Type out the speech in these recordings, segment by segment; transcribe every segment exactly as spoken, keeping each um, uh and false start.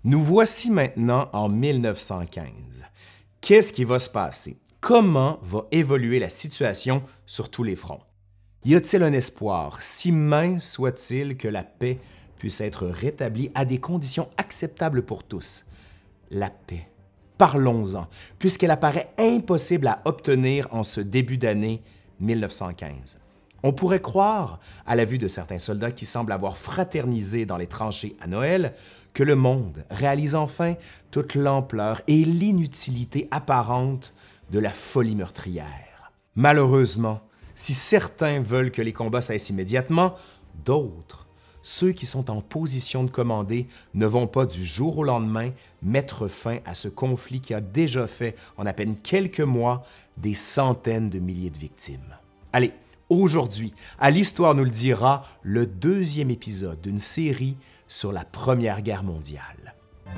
Nous voici maintenant en mille neuf cent quinze. Qu'est-ce qui va se passer? Comment va évoluer la situation sur tous les fronts? Y a-t-il un espoir, si mince soit-il, que la paix puisse être rétablie à des conditions acceptables pour tous? La paix. Parlons-en, puisqu'elle apparaît impossible à obtenir en ce début d'année mille neuf cent quinze. On pourrait croire, à la vue de certains soldats qui semblent avoir fraternisé dans les tranchées à Noël, que le monde réalise enfin toute l'ampleur et l'inutilité apparente de la folie meurtrière. Malheureusement, si certains veulent que les combats cessent immédiatement, d'autres, ceux qui sont en position de commander, ne vont pas du jour au lendemain mettre fin à ce conflit qui a déjà fait, en à peine quelques mois, des centaines de milliers de victimes. Allez, aujourd'hui, à l'Histoire nous le dira, le deuxième épisode d'une série sur la Première Guerre mondiale.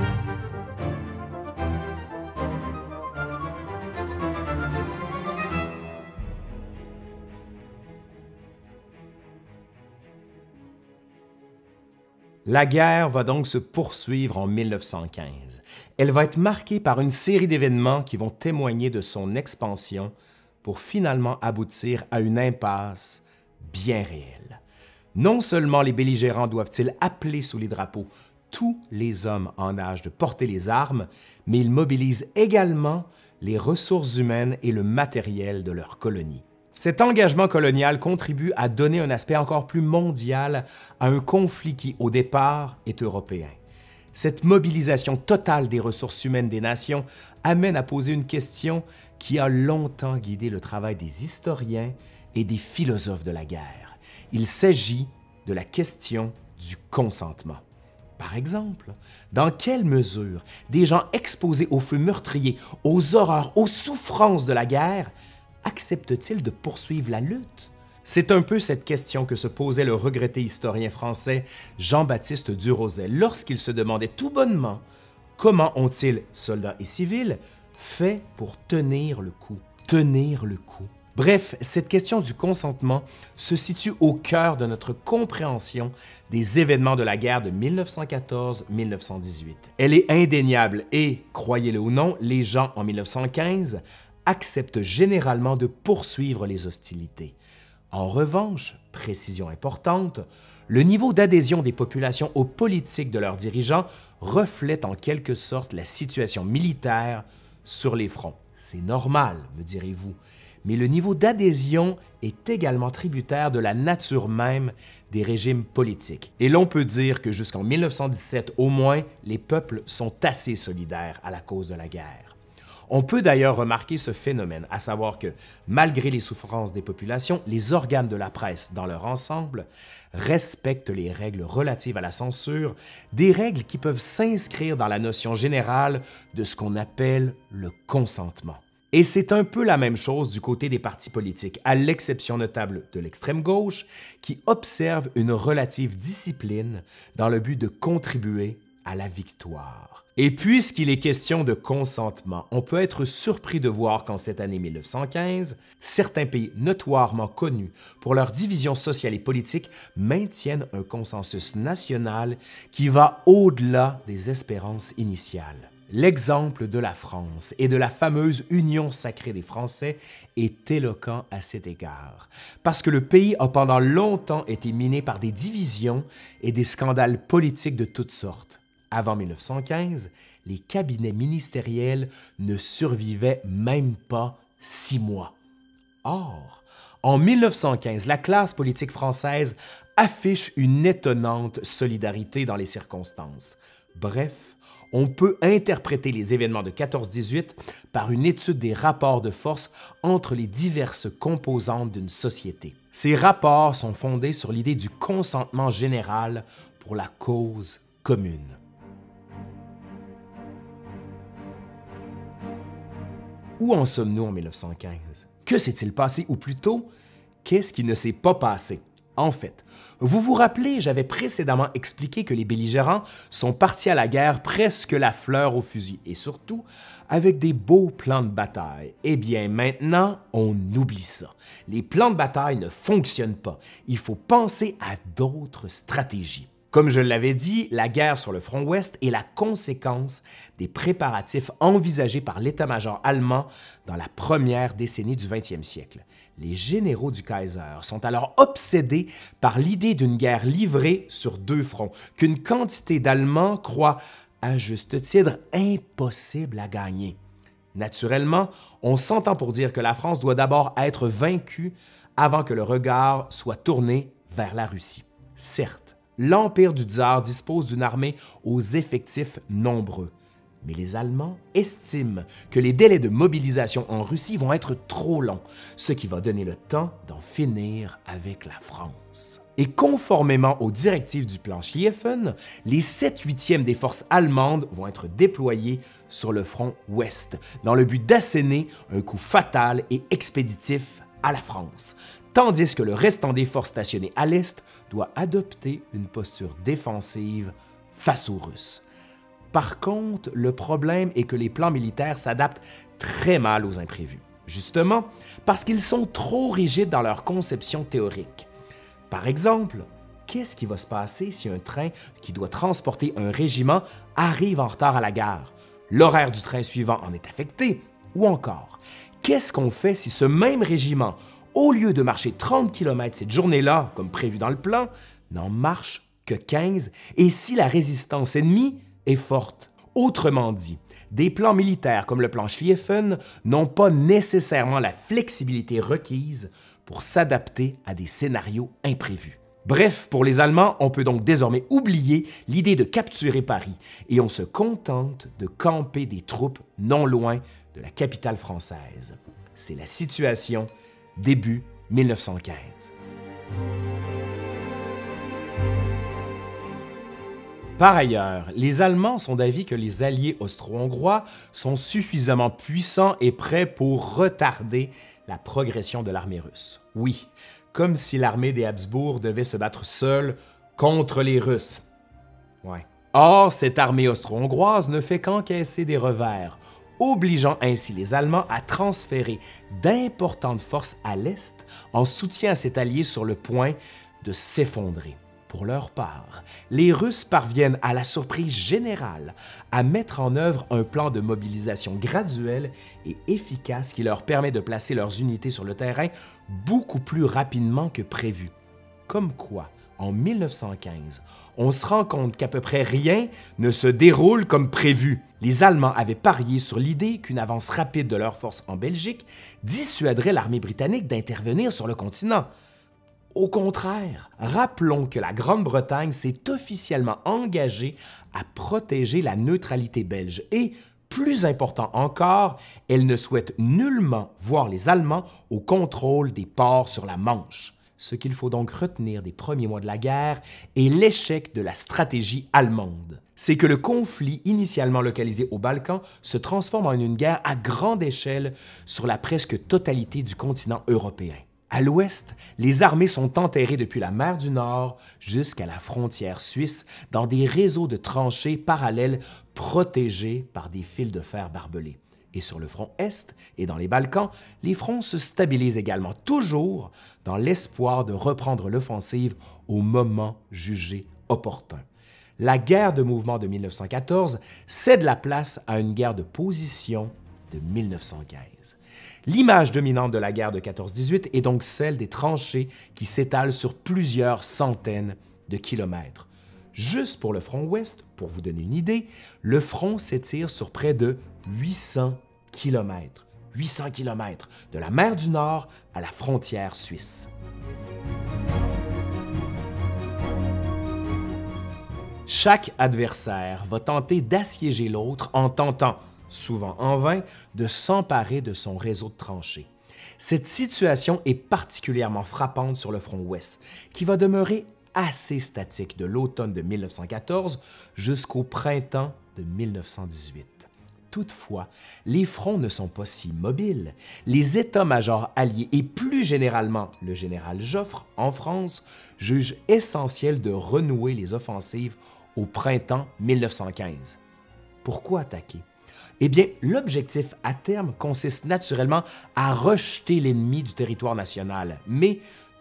La guerre va donc se poursuivre en mille neuf cent quinze. Elle va être marquée par une série d'événements qui vont témoigner de son expansion pour finalement aboutir à une impasse bien réelle. Non seulement les belligérants doivent-ils appeler sous les drapeaux tous les hommes en âge de porter les armes, mais ils mobilisent également les ressources humaines et le matériel de leur colonie. Cet engagement colonial contribue à donner un aspect encore plus mondial à un conflit qui, au départ, est européen. Cette mobilisation totale des ressources humaines des nations amène à poser une question qui a longtemps guidé le travail des historiens et des philosophes de la guerre. Il s'agit de la question du consentement. Par exemple, dans quelle mesure des gens exposés au feu meurtrier, aux horreurs, aux souffrances de la guerre acceptent-ils de poursuivre la lutte? C'est un peu cette question que se posait le regretté historien français Jean-Baptiste Durosay lorsqu'il se demandait tout bonnement comment ont-ils, soldats et civils, fait pour tenir le coup, tenir le coup. Bref, cette question du consentement se situe au cœur de notre compréhension des événements de la guerre de mille neuf cent quatorze mille neuf cent dix-huit. Elle est indéniable et, croyez-le ou non, les gens en mille neuf cent quinze acceptent généralement de poursuivre les hostilités. En revanche, précision importante, le niveau d'adhésion des populations aux politiques de leurs dirigeants reflète en quelque sorte la situation militaire sur les fronts. C'est normal, me direz-vous, mais le niveau d'adhésion est également tributaire de la nature même des régimes politiques. Et l'on peut dire que jusqu'en mille neuf cent dix-sept au moins, les peuples sont assez solidaires à la cause de la guerre. On peut d'ailleurs remarquer ce phénomène, à savoir que, malgré les souffrances des populations, les organes de la presse, dans leur ensemble, respectent les règles relatives à la censure, des règles qui peuvent s'inscrire dans la notion générale de ce qu'on appelle le consentement. Et c'est un peu la même chose du côté des partis politiques, à l'exception notable de l'extrême gauche, qui observe une relative discipline dans le but de contribuer à la victoire. Et puisqu'il est question de consentement, on peut être surpris de voir qu'en cette année mille neuf cent quinze, certains pays notoirement connus pour leur division sociale et politique maintiennent un consensus national qui va au-delà des espérances initiales. L'exemple de la France et de la fameuse Union sacrée des Français est éloquent à cet égard, parce que le pays a pendant longtemps été miné par des divisions et des scandales politiques de toutes sortes. Avant mille neuf cent quinze, les cabinets ministériels ne survivaient même pas six mois. Or, en mille neuf cent quinze, la classe politique française affiche une étonnante solidarité dans les circonstances. Bref, on peut interpréter les événements de quatorze dix-huit par une étude des rapports de force entre les diverses composantes d'une société. Ces rapports sont fondés sur l'idée du consentement général pour la cause commune. Où en sommes-nous en mille neuf cent quinze? Que s'est-il passé, ou plutôt, qu'est-ce qui ne s'est pas passé? En fait, vous vous rappelez, j'avais précédemment expliqué que les belligérants sont partis à la guerre presque la fleur au fusil, et surtout avec des beaux plans de bataille. Eh bien maintenant, on oublie ça. Les plans de bataille ne fonctionnent pas. Il faut penser à d'autres stratégies. Comme je l'avais dit, la guerre sur le front ouest est la conséquence des préparatifs envisagés par l'état-major allemand dans la première décennie du vingtième siècle. Les généraux du Kaiser sont alors obsédés par l'idée d'une guerre livrée sur deux fronts, qu'une quantité d'Allemands croit, à juste titre, impossible à gagner. Naturellement, on s'entend pour dire que la France doit d'abord être vaincue avant que le regard soit tourné vers la Russie. Certes, l'Empire du Tsar dispose d'une armée aux effectifs nombreux, mais les Allemands estiment que les délais de mobilisation en Russie vont être trop longs, ce qui va donner le temps d'en finir avec la France. Et conformément aux directives du plan Schlieffen, les sept huitièmes des forces allemandes vont être déployées sur le front ouest, dans le but d'asséner un coup fatal et expéditif à la France, tandis que le restant des forces stationnées à l'est doit adopter une posture défensive face aux Russes. Par contre, le problème est que les plans militaires s'adaptent très mal aux imprévus, justement parce qu'ils sont trop rigides dans leur conception théorique. Par exemple, qu'est-ce qui va se passer si un train qui doit transporter un régiment arrive en retard à la gare? L'horaire du train suivant en est affecté? Ou encore, qu'est-ce qu'on fait si ce même régiment, au lieu de marcher trente kilomètres cette journée-là, comme prévu dans le plan, n'en marche que quinze, et si la résistance ennemie est forte? Autrement dit, des plans militaires comme le plan Schlieffen n'ont pas nécessairement la flexibilité requise pour s'adapter à des scénarios imprévus. Bref, pour les Allemands, on peut donc désormais oublier l'idée de capturer Paris et on se contente de camper des troupes non loin de la capitale française. C'est la situation début mille neuf cent quinze. Par ailleurs, les Allemands sont d'avis que les alliés austro-hongrois sont suffisamment puissants et prêts pour retarder la progression de l'armée russe. Oui, comme si l'armée des Habsbourg devait se battre seule contre les Russes. Ouais. Or, cette armée austro-hongroise ne fait qu'encaisser des revers, obligeant ainsi les Allemands à transférer d'importantes forces à l'est en soutien à cet allié sur le point de s'effondrer. Pour leur part, les Russes parviennent à la surprise générale à mettre en œuvre un plan de mobilisation graduel et efficace qui leur permet de placer leurs unités sur le terrain beaucoup plus rapidement que prévu. Comme quoi, en mille neuf cent quinze, on se rend compte qu'à peu près rien ne se déroule comme prévu. Les Allemands avaient parié sur l'idée qu'une avance rapide de leurs forces en Belgique dissuaderait l'armée britannique d'intervenir sur le continent. Au contraire, rappelons que la Grande-Bretagne s'est officiellement engagée à protéger la neutralité belge et, plus important encore, elle ne souhaite nullement voir les Allemands au contrôle des ports sur la Manche. Ce qu'il faut donc retenir des premiers mois de la guerre est l'échec de la stratégie allemande. C'est que le conflit initialement localisé aux Balkans se transforme en une guerre à grande échelle sur la presque totalité du continent européen. À l'ouest, les armées sont enterrées depuis la mer du Nord jusqu'à la frontière suisse dans des réseaux de tranchées parallèles protégés par des fils de fer barbelés. Et sur le front est et dans les Balkans, les fronts se stabilisent également, toujours dans l'espoir de reprendre l'offensive au moment jugé opportun. La guerre de mouvement de mille neuf cent quatorze cède la place à une guerre de position de mille neuf cent quinze. L'image dominante de la guerre de quatorze dix-huit est donc celle des tranchées qui s'étalent sur plusieurs centaines de kilomètres. Juste pour le front ouest, pour vous donner une idée, le front s'étire sur près de huit cents kilomètres. huit cents kilomètres de la mer du Nord à la frontière suisse. Chaque adversaire va tenter d'assiéger l'autre en tentant, souvent en vain, de s'emparer de son réseau de tranchées. Cette situation est particulièrement frappante sur le front ouest, qui va demeurer assez statique de l'automne de mille neuf cent quatorze jusqu'au printemps de mille neuf cent dix-huit. Toutefois, les fronts ne sont pas si mobiles. Les états-majors alliés et plus généralement le général Joffre en France jugent essentiel de renouer les offensives au printemps mille neuf cent quinze. Pourquoi attaquer? Eh bien, l'objectif à terme consiste naturellement à rejeter l'ennemi du territoire national, mais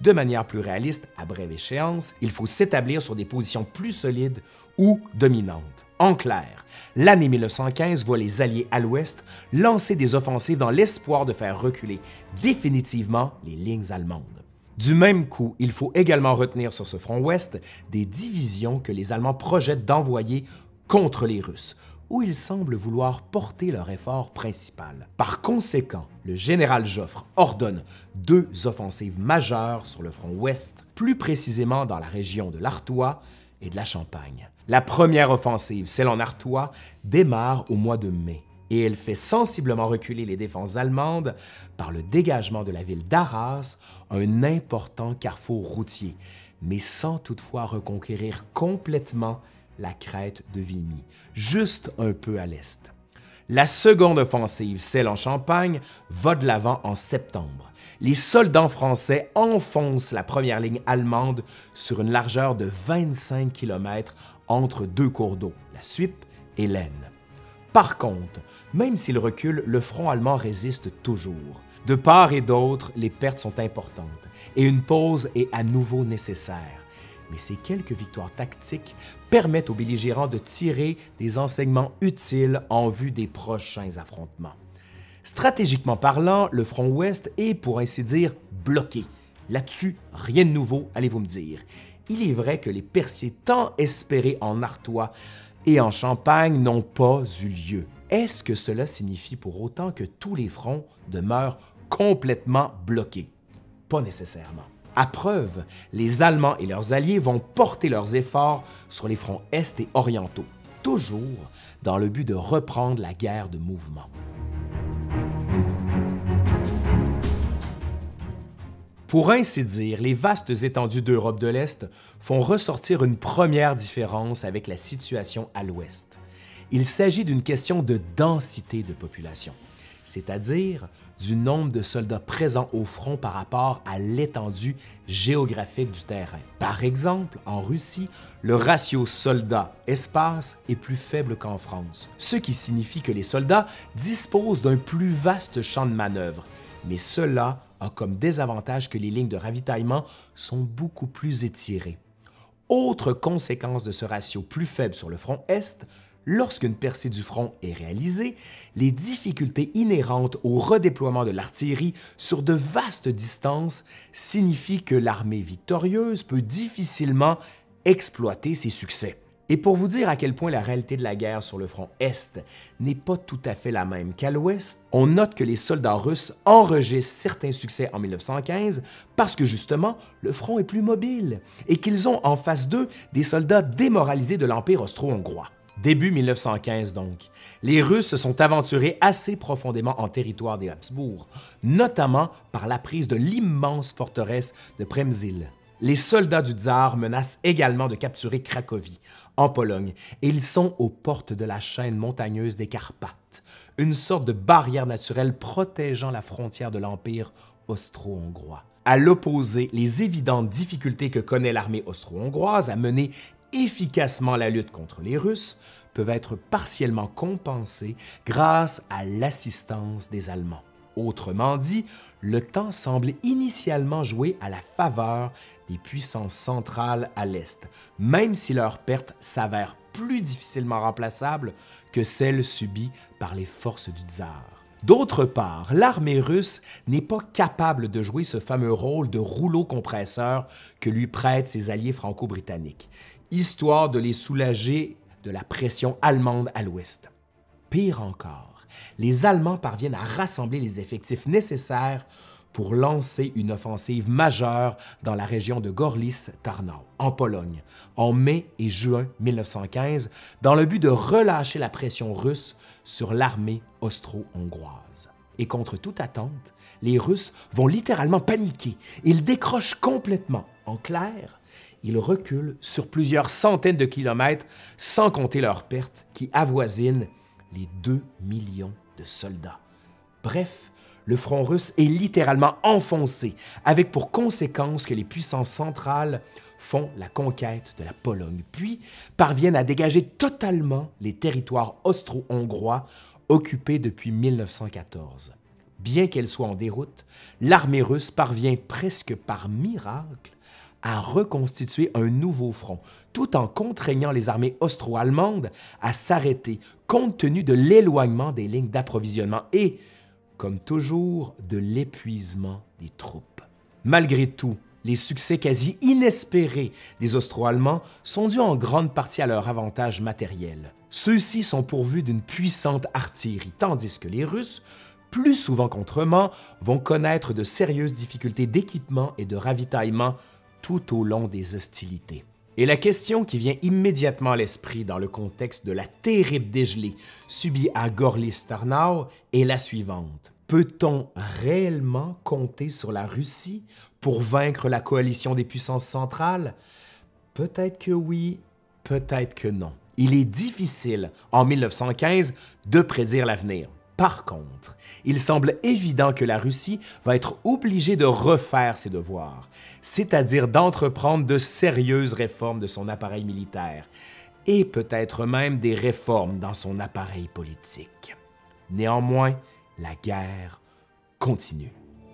De manière plus réaliste, à brève échéance, il faut s'établir sur des positions plus solides ou dominantes. En clair, l'année mille neuf cent quinze voit les Alliés à l'ouest lancer des offensives dans l'espoir de faire reculer définitivement les lignes allemandes. Du même coup, il faut également retenir sur ce front ouest des divisions que les Allemands projettent d'envoyer contre les Russes, où ils semblent vouloir porter leur effort principal. Par conséquent, le général Joffre ordonne deux offensives majeures sur le front ouest, plus précisément dans la région de l'Artois et de la Champagne. La première offensive, celle en Artois, démarre au mois de mai et elle fait sensiblement reculer les défenses allemandes par le dégagement de la ville d'Arras, un important carrefour routier, mais sans toutefois reconquérir complètement la crête de Vimy, juste un peu à l'est. La seconde offensive, celle en Champagne, va de l'avant en septembre. Les soldats français enfoncent la première ligne allemande sur une largeur de vingt-cinq kilomètres entre deux cours d'eau, la Suippe et l'Aisne. Par contre, même s'il recule, le front allemand résiste toujours. De part et d'autre, les pertes sont importantes et une pause est à nouveau nécessaire. Mais ces quelques victoires tactiques permettent aux belligérants de tirer des enseignements utiles en vue des prochains affrontements. Stratégiquement parlant, le front ouest est, pour ainsi dire, bloqué. Là-dessus, rien de nouveau, allez-vous me dire. Il est vrai que les percées tant espérées en Artois et en Champagne n'ont pas eu lieu. Est-ce que cela signifie pour autant que tous les fronts demeurent complètement bloqués? Pas nécessairement. À preuve, les Allemands et leurs alliés vont porter leurs efforts sur les fronts est et orientaux, toujours dans le but de reprendre la guerre de mouvement. Pour ainsi dire, les vastes étendues d'Europe de l'Est font ressortir une première différence avec la situation à l'Ouest. Il s'agit d'une question de densité de population, c'est-à-dire du nombre de soldats présents au front par rapport à l'étendue géographique du terrain. Par exemple, en Russie, le ratio soldats-espace est plus faible qu'en France, ce qui signifie que les soldats disposent d'un plus vaste champ de manœuvre, mais cela a comme désavantage que les lignes de ravitaillement sont beaucoup plus étirées. Autre conséquence de ce ratio plus faible sur le front Est, lorsqu'une percée du front est réalisée, les difficultés inhérentes au redéploiement de l'artillerie sur de vastes distances signifient que l'armée victorieuse peut difficilement exploiter ses succès. Et pour vous dire à quel point la réalité de la guerre sur le front Est n'est pas tout à fait la même qu'à l'Ouest, on note que les soldats russes enregistrent certains succès en mille neuf cent quinze parce que justement, le front est plus mobile et qu'ils ont en face d'eux des soldats démoralisés de l'Empire austro-hongrois. Début mille neuf cent quinze donc, les Russes se sont aventurés assez profondément en territoire des Habsbourg, notamment par la prise de l'immense forteresse de Przemyśl. Les soldats du tsar menacent également de capturer Cracovie, en Pologne, et ils sont aux portes de la chaîne montagneuse des Carpates, une sorte de barrière naturelle protégeant la frontière de l'Empire austro-hongrois. À l'opposé, les évidentes difficultés que connaît l'armée austro-hongroise à mener efficacement la lutte contre les Russes peuvent être partiellement compensées grâce à l'assistance des Allemands. Autrement dit, le temps semble initialement jouer à la faveur des puissances centrales à l'Est, même si leurs pertes s'avèrent plus difficilement remplaçables que celles subies par les forces du tsar. D'autre part, l'armée russe n'est pas capable de jouer ce fameux rôle de rouleau compresseur que lui prêtent ses alliés franco-britanniques, histoire de les soulager de la pression allemande à l'Ouest. Pire encore, les Allemands parviennent à rassembler les effectifs nécessaires pour lancer une offensive majeure dans la région de Gorlice-Tarnów, en Pologne, en mai et juin mille neuf cent quinze, dans le but de relâcher la pression russe sur l'armée austro-hongroise. Et contre toute attente, les Russes vont littéralement paniquer. Ils décrochent complètement. En clair, ils reculent sur plusieurs centaines de kilomètres, sans compter leurs pertes qui avoisinent les deux millions de soldats. Bref, le front russe est littéralement enfoncé, avec pour conséquence que les puissances centrales font la conquête de la Pologne, puis parviennent à dégager totalement les territoires austro-hongrois occupés depuis mille neuf cent quatorze. Bien qu'elle soit en déroute, l'armée russe parvient presque par miracle à reconstituer un nouveau front, tout en contraignant les armées austro-allemandes à s'arrêter compte tenu de l'éloignement des lignes d'approvisionnement et, comme toujours, de l'épuisement des troupes. Malgré tout, les succès quasi inespérés des Austro-Allemands sont dus en grande partie à leur avantage matériel. Ceux-ci sont pourvus d'une puissante artillerie, tandis que les Russes, plus souvent qu'autrement, vont connaître de sérieuses difficultés d'équipement et de ravitaillement tout au long des hostilités. Et la question qui vient immédiatement à l'esprit dans le contexte de la terrible dégelée subie à Gorlice-Tarnów est la suivante. Peut-on réellement compter sur la Russie pour vaincre la coalition des puissances centrales? Peut-être que oui, peut-être que non. Il est difficile, en mille neuf cent quinze, de prédire l'avenir. Par contre, il semble évident que la Russie va être obligée de refaire ses devoirs, c'est-à-dire d'entreprendre de sérieuses réformes de son appareil militaire et peut-être même des réformes dans son appareil politique. Néanmoins, la guerre continue.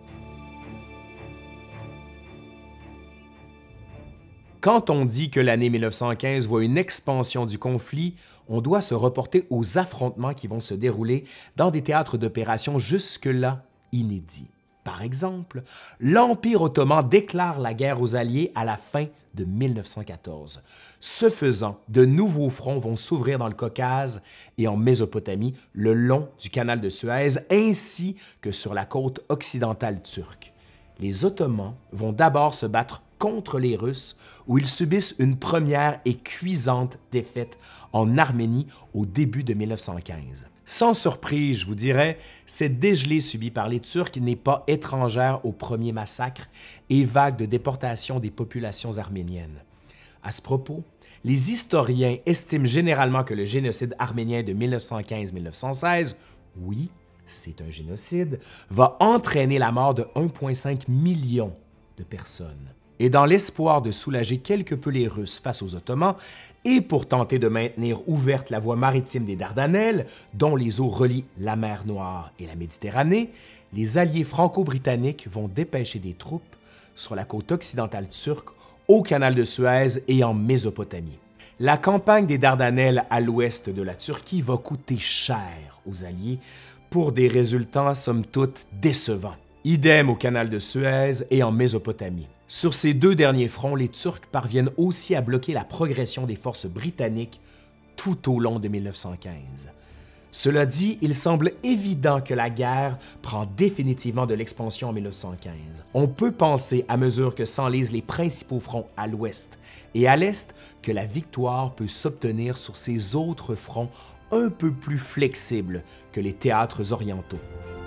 Quand on dit que l'année mille neuf cent quinze voit une expansion du conflit, on doit se reporter aux affrontements qui vont se dérouler dans des théâtres d'opération jusque-là inédits. Par exemple, l'Empire ottoman déclare la guerre aux Alliés à la fin de mille neuf cent quatorze. Ce faisant, de nouveaux fronts vont s'ouvrir dans le Caucase et en Mésopotamie, le long du canal de Suez, ainsi que sur la côte occidentale turque. Les Ottomans vont d'abord se battre contre les Russes, où ils subissent une première et cuisante défaite en Arménie au début de mille neuf cent quinze. Sans surprise, je vous dirais, cette dégelée subie par les Turcs n'est pas étrangère aux premiers massacres et vagues de déportation des populations arméniennes. À ce propos, les historiens estiment généralement que le génocide arménien de mille neuf cent quinze à mille neuf cent seize, oui, c'est un génocide, va entraîner la mort de un virgule cinq million de personnes. Et dans l'espoir de soulager quelque peu les Russes face aux Ottomans, et pour tenter de maintenir ouverte la voie maritime des Dardanelles, dont les eaux relient la mer Noire et la Méditerranée, les alliés franco-britanniques vont dépêcher des troupes sur la côte occidentale turque, au canal de Suez et en Mésopotamie. La campagne des Dardanelles à l'ouest de la Turquie va coûter cher aux Alliés pour des résultats somme toute décevants. Idem au canal de Suez et en Mésopotamie. Sur ces deux derniers fronts, les Turcs parviennent aussi à bloquer la progression des forces britanniques tout au long de mille neuf cent quinze. Cela dit, il semble évident que la guerre prend définitivement de l'expansion en mille neuf cent quinze. On peut penser, à mesure que s'enlisent les principaux fronts à l'ouest et à l'est, que la victoire peut s'obtenir sur ces autres fronts un peu plus flexibles que les théâtres orientaux.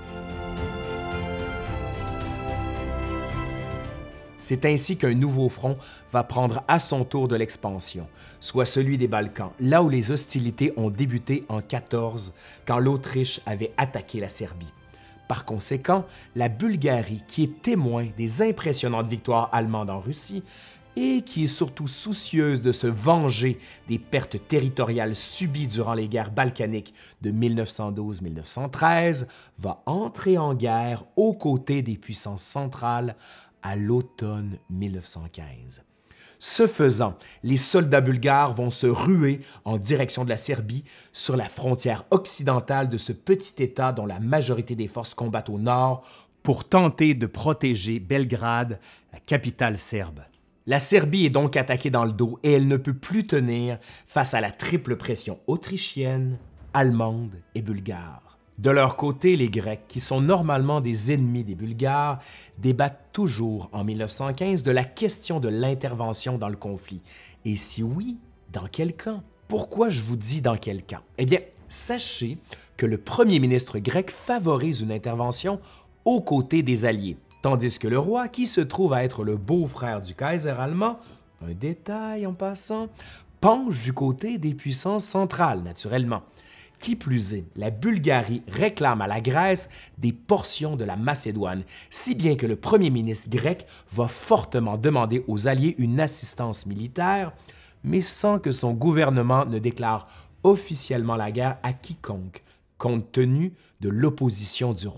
C'est ainsi qu'un nouveau front va prendre à son tour de l'expansion, soit celui des Balkans, là où les hostilités ont débuté en quatorze, quand l'Autriche avait attaqué la Serbie. Par conséquent, la Bulgarie, qui est témoin des impressionnantes victoires allemandes en Russie et qui est surtout soucieuse de se venger des pertes territoriales subies durant les guerres balkaniques de mille neuf cent douze à mille neuf cent treize, va entrer en guerre aux côtés des puissances centrales à l'automne mille neuf cent quinze. Ce faisant, les soldats bulgares vont se ruer en direction de la Serbie sur la frontière occidentale de ce petit État dont la majorité des forces combattent au nord pour tenter de protéger Belgrade, la capitale serbe. La Serbie est donc attaquée dans le dos et elle ne peut plus tenir face à la triple pression autrichienne, allemande et bulgare. De leur côté, les Grecs, qui sont normalement des ennemis des Bulgares, débattent toujours en mille neuf cent quinze de la question de l'intervention dans le conflit. Et si oui, dans quel camp? Pourquoi je vous dis dans quel camp? Eh bien, sachez que le premier ministre grec favorise une intervention aux côtés des Alliés, tandis que le roi, qui se trouve à être le beau-frère du Kaiser allemand, un détail en passant, penche du côté des puissances centrales, naturellement. Qui plus est, la Bulgarie réclame à la Grèce des portions de la Macédoine, si bien que le premier ministre grec va fortement demander aux Alliés une assistance militaire, mais sans que son gouvernement ne déclare officiellement la guerre à quiconque, compte tenu de l'opposition du roi.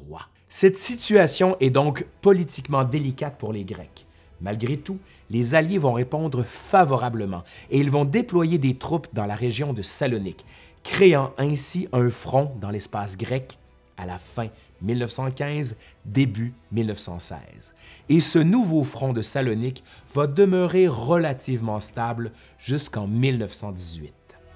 Cette situation est donc politiquement délicate pour les Grecs. Malgré tout, les Alliés vont répondre favorablement et ils vont déployer des troupes dans la région de Salonique, créant ainsi un front dans l'espace grec à la fin mille neuf cent quinze, début mille neuf cent seize. Et ce nouveau front de Salonique va demeurer relativement stable jusqu'en mille neuf cent dix-huit.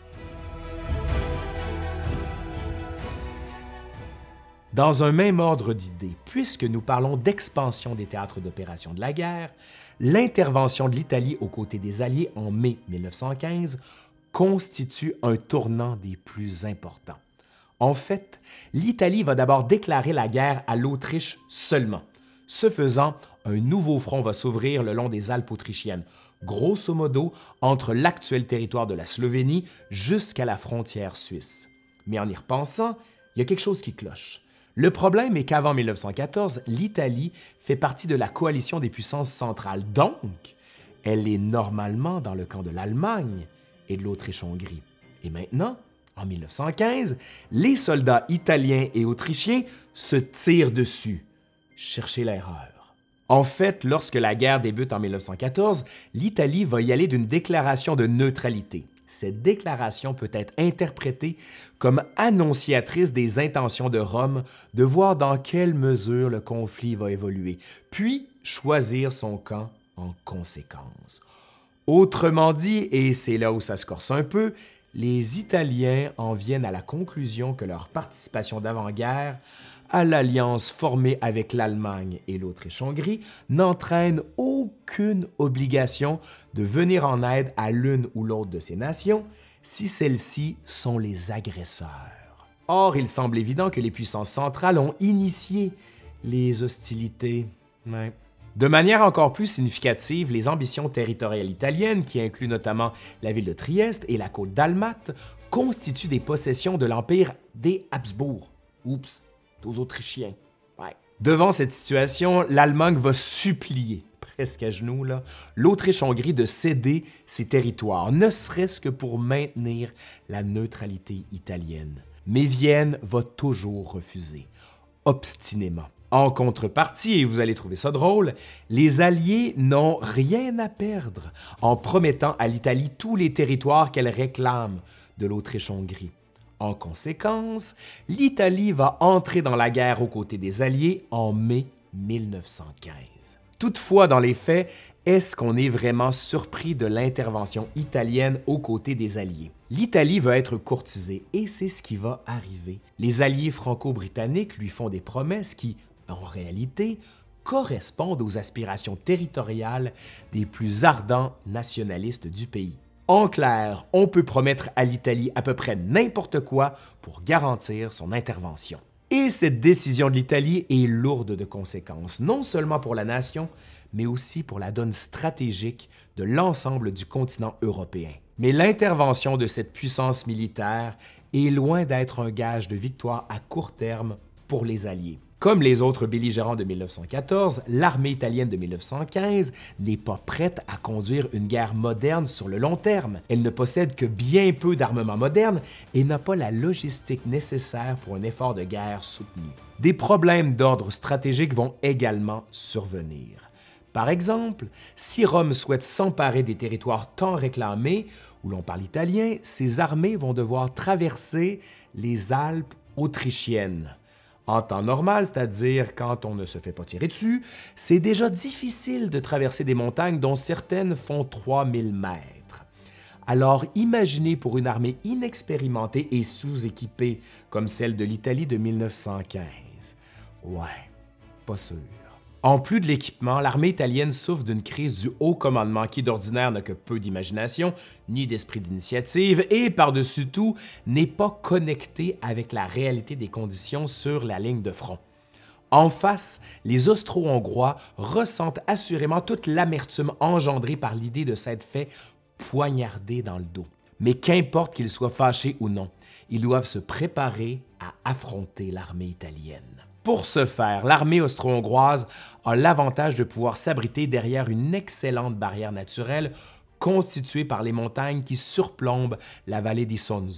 Dans un même ordre d'idées, puisque nous parlons d'expansion des théâtres d'opération de la guerre, l'intervention de l'Italie aux côtés des Alliés en mai mille neuf cent quinze constitue un tournant des plus importants. En fait, l'Italie va d'abord déclarer la guerre à l'Autriche seulement. Ce faisant, un nouveau front va s'ouvrir le long des Alpes autrichiennes, grosso modo entre l'actuel territoire de la Slovénie jusqu'à la frontière suisse. Mais en y repensant, il y a quelque chose qui cloche. Le problème est qu'avant mille neuf cent quatorze, l'Italie fait partie de la coalition des puissances centrales, donc elle est normalement dans le camp de l'Allemagne et de l'Autriche-Hongrie. Et maintenant, en mille neuf cent quinze, les soldats italiens et autrichiens se tirent dessus. Cherchez l'erreur. En fait, lorsque la guerre débute en mille neuf cent quatorze, l'Italie va y aller d'une déclaration de neutralité. Cette déclaration peut être interprétée comme annonciatrice des intentions de Rome de voir dans quelle mesure le conflit va évoluer, puis choisir son camp en conséquence. Autrement dit, et c'est là où ça se corse un peu, les Italiens en viennent à la conclusion que leur participation d'avant-guerre à l'alliance formée avec l'Allemagne et l'Autriche-Hongrie n'entraîne aucune obligation de venir en aide à l'une ou l'autre de ces nations si celles-ci sont les agresseurs. Or, il semble évident que les puissances centrales ont initié les hostilités. Ouais. De manière encore plus significative, les ambitions territoriales italiennes, qui incluent notamment la ville de Trieste et la côte dalmate, constituent des possessions de l'Empire des Habsbourg. Oups! Aux Autrichiens. Ouais. Devant cette situation, l'Allemagne va supplier, presque à genoux, là, l'Autriche-Hongrie de céder ses territoires, ne serait-ce que pour maintenir la neutralité italienne. Mais Vienne va toujours refuser, obstinément. En contrepartie, et vous allez trouver ça drôle, les Alliés n'ont rien à perdre en promettant à l'Italie tous les territoires qu'elle réclame de l'Autriche-Hongrie. En conséquence, l'Italie va entrer dans la guerre aux côtés des Alliés en mai mille neuf cent quinze. Toutefois, dans les faits, est-ce qu'on est vraiment surpris de l'intervention italienne aux côtés des Alliés? L'Italie va être courtisée et c'est ce qui va arriver. Les Alliés franco-britanniques lui font des promesses qui, en réalité, correspondent aux aspirations territoriales des plus ardents nationalistes du pays. En clair, on peut promettre à l'Italie à peu près n'importe quoi pour garantir son intervention. Et cette décision de l'Italie est lourde de conséquences, non seulement pour la nation, mais aussi pour la donne stratégique de l'ensemble du continent européen. Mais l'intervention de cette puissance militaire est loin d'être un gage de victoire à court terme pour les Alliés. Comme les autres belligérants de mille neuf cent quatorze, l'armée italienne de mille neuf cent quinze n'est pas prête à conduire une guerre moderne sur le long terme. Elle ne possède que bien peu d'armement moderne et n'a pas la logistique nécessaire pour un effort de guerre soutenu. Des problèmes d'ordre stratégique vont également survenir. Par exemple, si Rome souhaite s'emparer des territoires tant réclamés, où l'on parle italien, ses armées vont devoir traverser les Alpes autrichiennes. En temps normal, c'est-à-dire quand on ne se fait pas tirer dessus, c'est déjà difficile de traverser des montagnes dont certaines font trois mille mètres. Alors imaginez pour une armée inexpérimentée et sous-équipée comme celle de l'Italie de mille neuf cent quinze. Ouais, pas sûr. En plus de l'équipement, l'armée italienne souffre d'une crise du haut commandement qui d'ordinaire n'a que peu d'imagination ni d'esprit d'initiative et par-dessus tout n'est pas connecté avec la réalité des conditions sur la ligne de front. En face, les Austro-Hongrois ressentent assurément toute l'amertume engendrée par l'idée de s'être fait poignarder dans le dos. Mais qu'importe qu'ils soient fâchés ou non, ils doivent se préparer à affronter l'armée italienne. Pour ce faire, l'armée austro-hongroise a l'avantage de pouvoir s'abriter derrière une excellente barrière naturelle constituée par les montagnes qui surplombent la vallée d'Isonzo.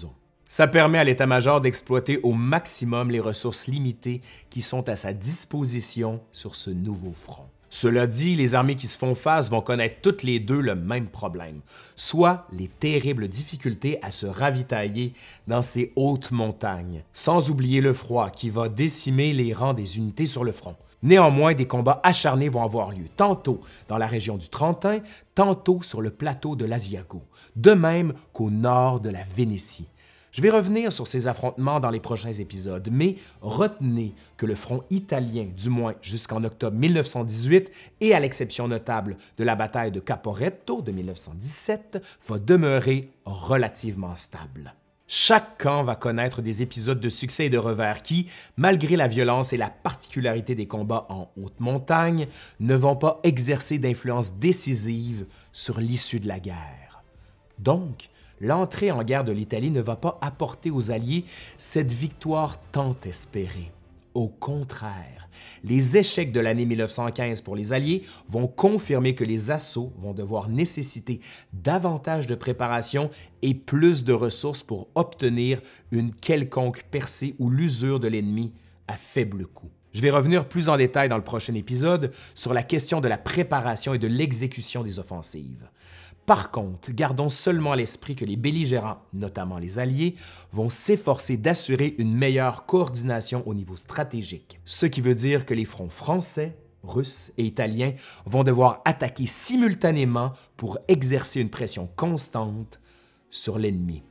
Ça permet à l'état-major d'exploiter au maximum les ressources limitées qui sont à sa disposition sur ce nouveau front. Cela dit, les armées qui se font face vont connaître toutes les deux le même problème, soit les terribles difficultés à se ravitailler dans ces hautes montagnes, sans oublier le froid qui va décimer les rangs des unités sur le front. Néanmoins, des combats acharnés vont avoir lieu, tantôt dans la région du Trentin, tantôt sur le plateau de l'Asiago, de même qu'au nord de la Vénétie. Je vais revenir sur ces affrontements dans les prochains épisodes, mais retenez que le front italien, du moins jusqu'en octobre mille neuf cent dix-huit, et à l'exception notable de la bataille de Caporetto de mille neuf cent dix-sept, va demeurer relativement stable. Chaque camp va connaître des épisodes de succès et de revers qui, malgré la violence et la particularité des combats en haute montagne, ne vont pas exercer d'influence décisive sur l'issue de la guerre. Donc, l'entrée en guerre de l'Italie ne va pas apporter aux Alliés cette victoire tant espérée. Au contraire, les échecs de l'année mille neuf cent quinze pour les Alliés vont confirmer que les assauts vont devoir nécessiter davantage de préparation et plus de ressources pour obtenir une quelconque percée ou l'usure de l'ennemi à faible coût. Je vais revenir plus en détail dans le prochain épisode sur la question de la préparation et de l'exécution des offensives. Par contre, gardons seulement à l'esprit que les belligérants, notamment les Alliés, vont s'efforcer d'assurer une meilleure coordination au niveau stratégique, ce qui veut dire que les fronts français, russes et italiens vont devoir attaquer simultanément pour exercer une pression constante sur l'ennemi.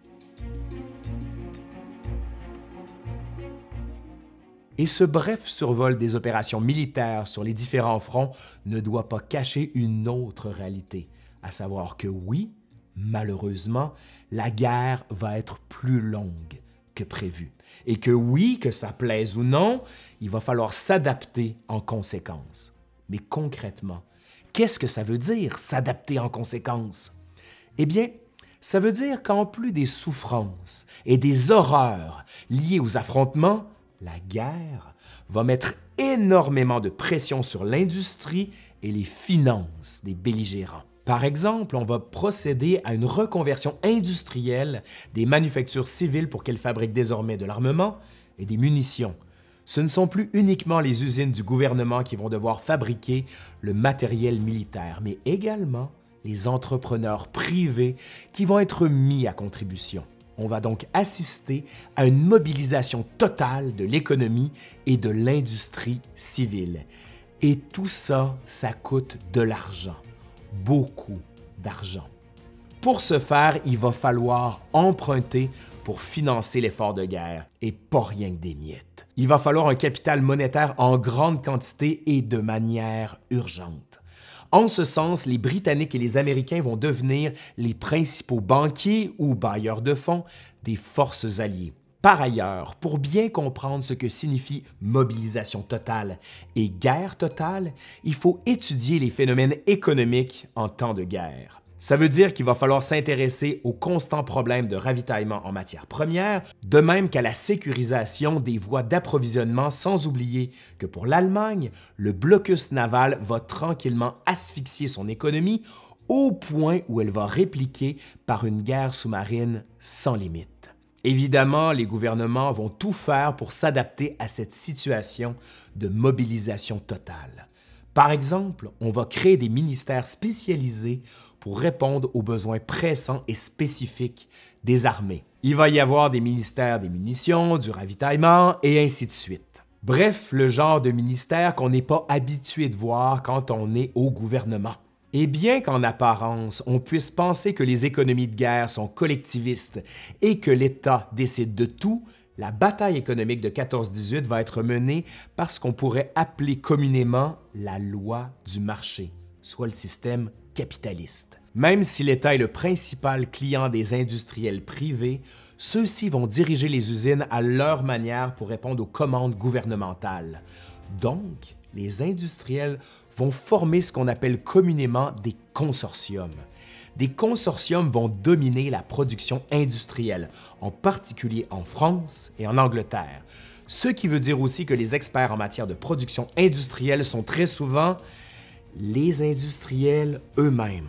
Et ce bref survol des opérations militaires sur les différents fronts ne doit pas cacher une autre réalité, à savoir que oui, malheureusement, la guerre va être plus longue que prévu. Et que oui, que ça plaise ou non, il va falloir s'adapter en conséquence. Mais concrètement, qu'est-ce que ça veut dire, s'adapter en conséquence? Eh bien, ça veut dire qu'en plus des souffrances et des horreurs liées aux affrontements, la guerre va mettre énormément de pression sur l'industrie et les finances des belligérants. Par exemple, on va procéder à une reconversion industrielle des manufactures civiles pour qu'elles fabriquent désormais de l'armement et des munitions. Ce ne sont plus uniquement les usines du gouvernement qui vont devoir fabriquer le matériel militaire, mais également les entrepreneurs privés qui vont être mis à contribution. On va donc assister à une mobilisation totale de l'économie et de l'industrie civile. Et tout ça, ça coûte de l'argent. Beaucoup d'argent. Pour ce faire, il va falloir emprunter pour financer l'effort de guerre, et pas rien que des miettes. Il va falloir un capital monétaire en grande quantité et de manière urgente. En ce sens, les Britanniques et les Américains vont devenir les principaux banquiers ou bailleurs de fonds des forces alliées. Par ailleurs, pour bien comprendre ce que signifie mobilisation totale et guerre totale, il faut étudier les phénomènes économiques en temps de guerre. Ça veut dire qu'il va falloir s'intéresser aux constants problèmes de ravitaillement en matières premières, de même qu'à la sécurisation des voies d'approvisionnement, sans oublier que pour l'Allemagne, le blocus naval va tranquillement asphyxier son économie au point où elle va répliquer par une guerre sous-marine sans limite. Évidemment, les gouvernements vont tout faire pour s'adapter à cette situation de mobilisation totale. Par exemple, on va créer des ministères spécialisés pour répondre aux besoins pressants et spécifiques des armées. Il va y avoir des ministères des munitions, du ravitaillement et ainsi de suite. Bref, le genre de ministère qu'on n'est pas habitué de voir quand on est au gouvernement. Et bien qu'en apparence, on puisse penser que les économies de guerre sont collectivistes et que l'État décide de tout, la bataille économique de quatorze dix-huit va être menée par ce qu'on pourrait appeler communément la loi du marché, soit le système capitaliste. Même si l'État est le principal client des industriels privés, ceux-ci vont diriger les usines à leur manière pour répondre aux commandes gouvernementales. Donc, les industriels vont former ce qu'on appelle communément des consortiums. Des consortiums vont dominer la production industrielle, en particulier en France et en Angleterre. Ce qui veut dire aussi que les experts en matière de production industrielle sont très souvent les industriels eux-mêmes.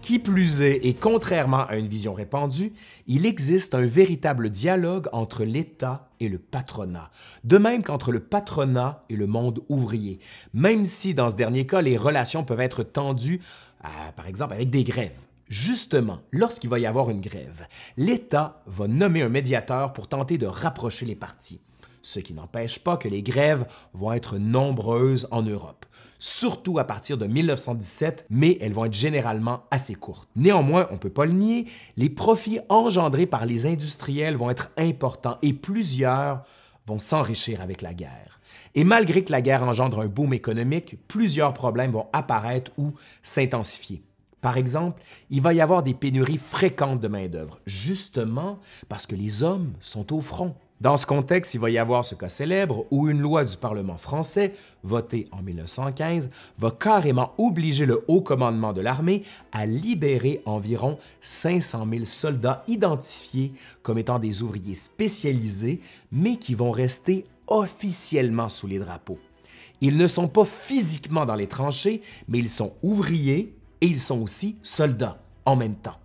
Qui plus est, et contrairement à une vision répandue, il existe un véritable dialogue entre l'État et le patronat, de même qu'entre le patronat et le monde ouvrier, même si dans ce dernier cas, les relations peuvent être tendues, à, par exemple avec des grèves. Justement, lorsqu'il va y avoir une grève, l'État va nommer un médiateur pour tenter de rapprocher les parties, ce qui n'empêche pas que les grèves vont être nombreuses en Europe, surtout à partir de mille neuf cent dix-sept, mais elles vont être généralement assez courtes. Néanmoins, on ne peut pas le nier, les profits engendrés par les industriels vont être importants et plusieurs vont s'enrichir avec la guerre. Et malgré que la guerre engendre un boom économique, plusieurs problèmes vont apparaître ou s'intensifier. Par exemple, il va y avoir des pénuries fréquentes de main-d'œuvre, justement parce que les hommes sont au front. Dans ce contexte, il va y avoir ce cas célèbre où une loi du Parlement français, votée en mille neuf cent quinze, va carrément obliger le haut commandement de l'armée à libérer environ cinq cent mille soldats identifiés comme étant des ouvriers spécialisés, mais qui vont rester officiellement sous les drapeaux. Ils ne sont pas physiquement dans les tranchées, mais ils sont ouvriers et ils sont aussi soldats en même temps.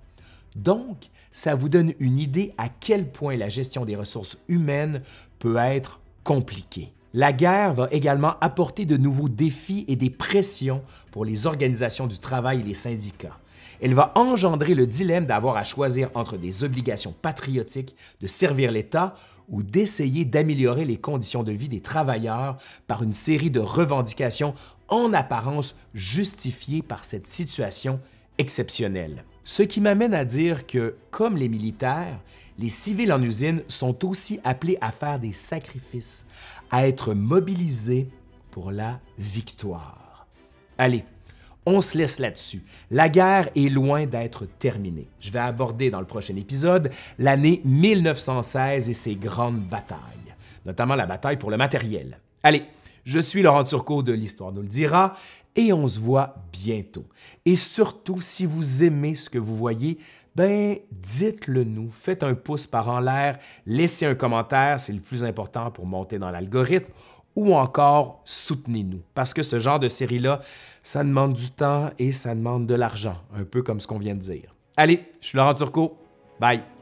Donc, ça vous donne une idée à quel point la gestion des ressources humaines peut être compliquée. La guerre va également apporter de nouveaux défis et des pressions pour les organisations du travail et les syndicats. Elle va engendrer le dilemme d'avoir à choisir entre des obligations patriotiques de servir l'État ou d'essayer d'améliorer les conditions de vie des travailleurs par une série de revendications en apparence justifiées par cette situation exceptionnelle. Ce qui m'amène à dire que, comme les militaires, les civils en usine sont aussi appelés à faire des sacrifices, à être mobilisés pour la victoire. Allez, on se laisse là-dessus. La guerre est loin d'être terminée. Je vais aborder dans le prochain épisode l'année mille neuf cent seize et ses grandes batailles, notamment la bataille pour le matériel. Allez, je suis Laurent Turcot de l'Histoire nous le dira et on se voit bientôt. Et surtout, si vous aimez ce que vous voyez, ben dites-le nous, faites un pouce par en l'air, laissez un commentaire, c'est le plus important pour monter dans l'algorithme, ou encore soutenez-nous, parce que ce genre de série-là, ça demande du temps et ça demande de l'argent, un peu comme ce qu'on vient de dire. Allez, je suis Laurent Turcot, bye!